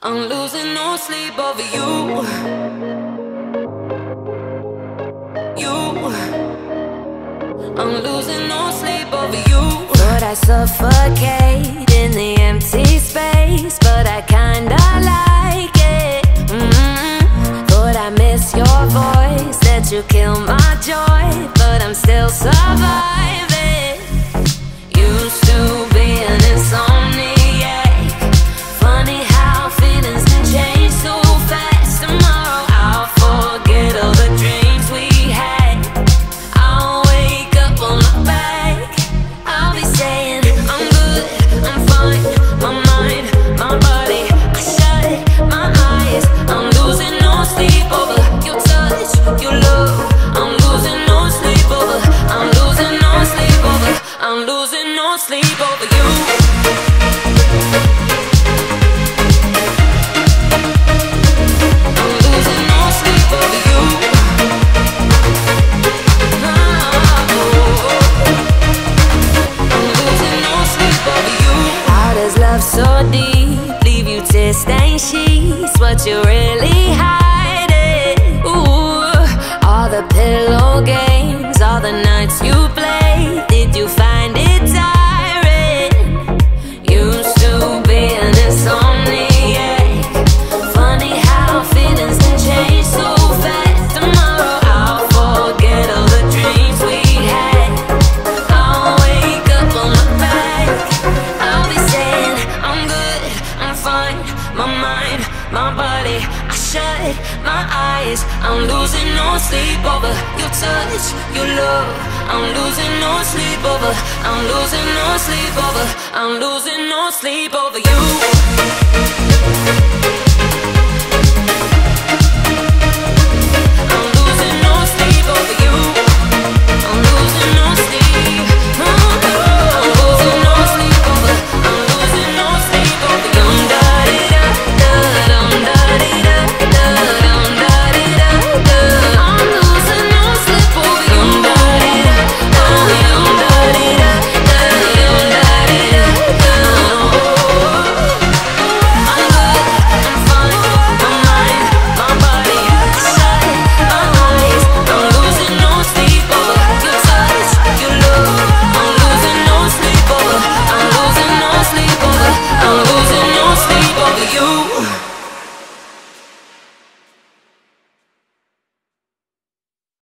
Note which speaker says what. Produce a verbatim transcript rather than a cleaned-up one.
Speaker 1: I'm losing no sleep over you. You. I'm losing no sleep over you.
Speaker 2: Thought I suffocate in the empty space, but I kinda like it. mm-hmm. Thought I miss your voice, that you kill my joy, but I'm still surviving. Used to be an insomniac. Funny how feelings can change so fast. Tomorrow I'll forget all the dreams we had. I'll wake up on my back. I'll be saying I'm good, I'm fine. My mind, my body, I shut my eyes. I'm losing no sleep over your touch, your love. I'm losing no sleep over. I'm losing no sleep over. I'm losing no sleep over you. I'm losing no sleep over you. I'm losing no sleep over you. How does love so deep leave you tear stained sheets? What you really hiding? Ooh, all the pillow games, all the nights you played. Did you find it tiring? Used to be an insomniac. Funny how feelings can change so fast. Tomorrow I'll forget all the dreams we had. I'll wake up on my back. I'll be saying I'm good, I'm fine. My mind, my body, I shut my eyes. I'm losing no sleep over your touch, your love. I'm losing no sleep over. I'm losing no sleep over. I'm losing no sleep over you.